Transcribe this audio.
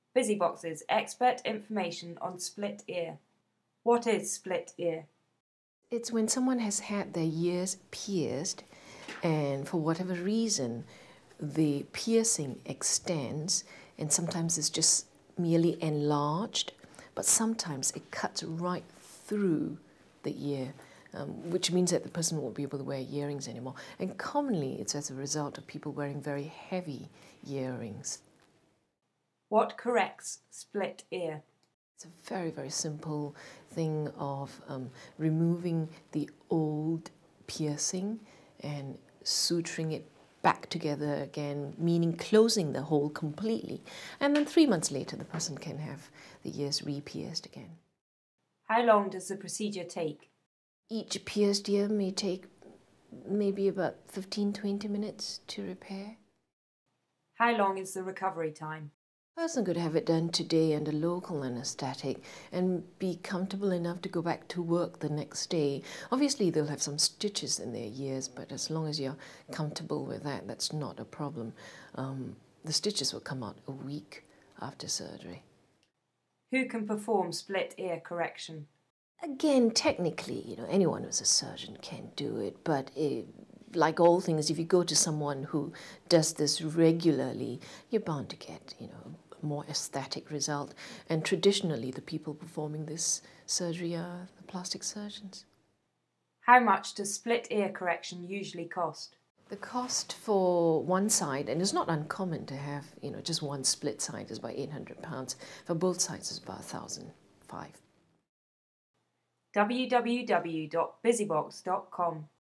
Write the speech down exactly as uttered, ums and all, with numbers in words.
Bizzibox's expert information on split ear. What is split ear? It's when someone has had their ears pierced and for whatever reason the piercing extends, and sometimes it's just merely enlarged, but sometimes it cuts right through the ear, um, which means that the person won't be able to wear earrings anymore. And commonly it's as a result of people wearing very heavy earrings. What corrects split ear? It's a very, very simple thing of um, removing the old piercing and suturing it back together again, meaning closing the hole completely. And then three months later, the person can have the ears re-pierced again. How long does the procedure take? Each pierced ear may take maybe about fifteen to twenty minutes to repair. How long is the recovery time? A person could have it done today under local anaesthetic and be comfortable enough to go back to work the next day. Obviously they'll have some stitches in their ears, but as long as you're comfortable with that, that's not a problem. Um, the stitches will come out a week after surgery. Who can perform split ear correction? Again, technically, you know, anyone who's a surgeon can do it, but it, like all things, if you go to someone who does this regularly, you're bound to get, you know, a more aesthetic result. And traditionally, the people performing this surgery are the plastic surgeons. How much does split ear correction usually cost? The cost for one side, and it's not uncommon to have, you know, just one split side, is about eight hundred pounds. For both sides, it's about one thousand five. w w w dot bizzibox dot com